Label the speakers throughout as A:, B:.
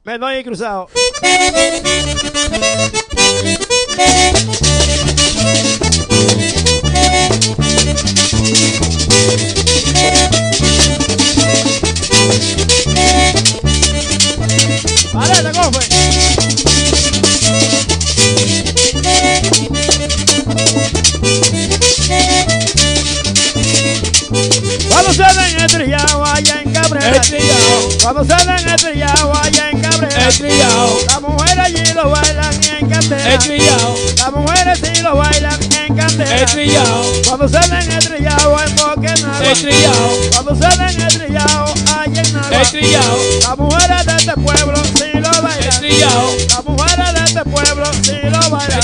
A: Me doy cruzado. Vale, cofe. Cuando se den estrellado allá en Cabrera, cuando se den estrellado allá en Cabrera, las mujeres allí lo bailan en candela, las mujeres sí lo bailan en candela, cuando se den estrellado en Boquenagua, cuando se den estrellado allá en Nagua, las mujeres de este pueblo sí lo bailan, las mujeres de este pueblo sí lo bailan.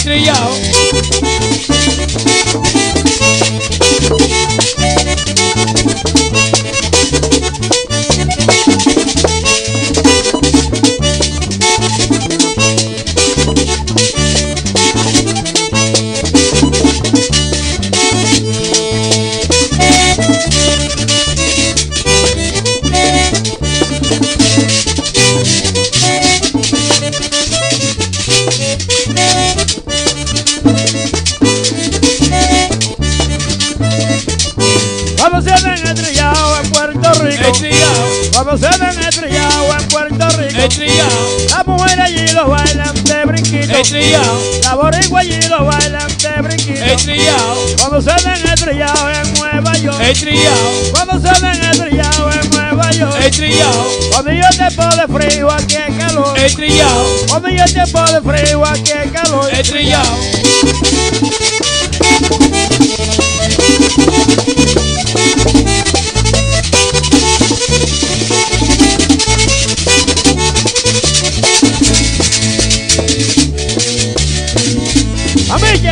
A: Cuando se den estrellado en Puerto Rico, cuando se den estrellado en Puerto Rico, las mujeres allí lo bailan de brinquito, la boricua allí lo bailan de brinquito, cuando se den estrellado en Nueva York, cuando se den estrellado en Nueva York, cuando yo te pone frío aquí es calor, cuando yo te pone frío aquí es calor, ¡Amiche!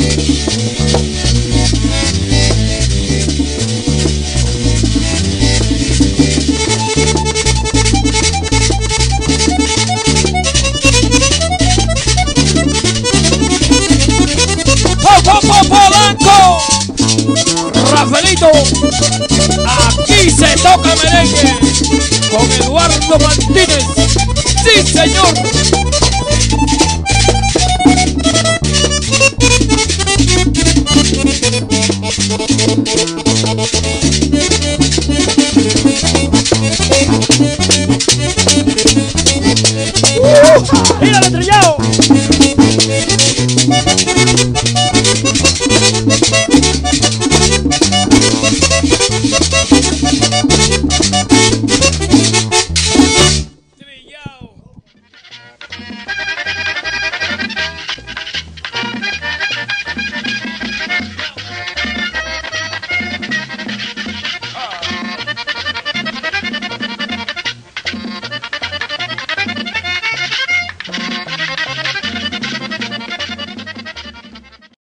B: ¡Polanco! Rafaelito, aquí se toca merengue con Eduardo Martínez. ¡Sí, señor!
A: ¡Mira el estrellado!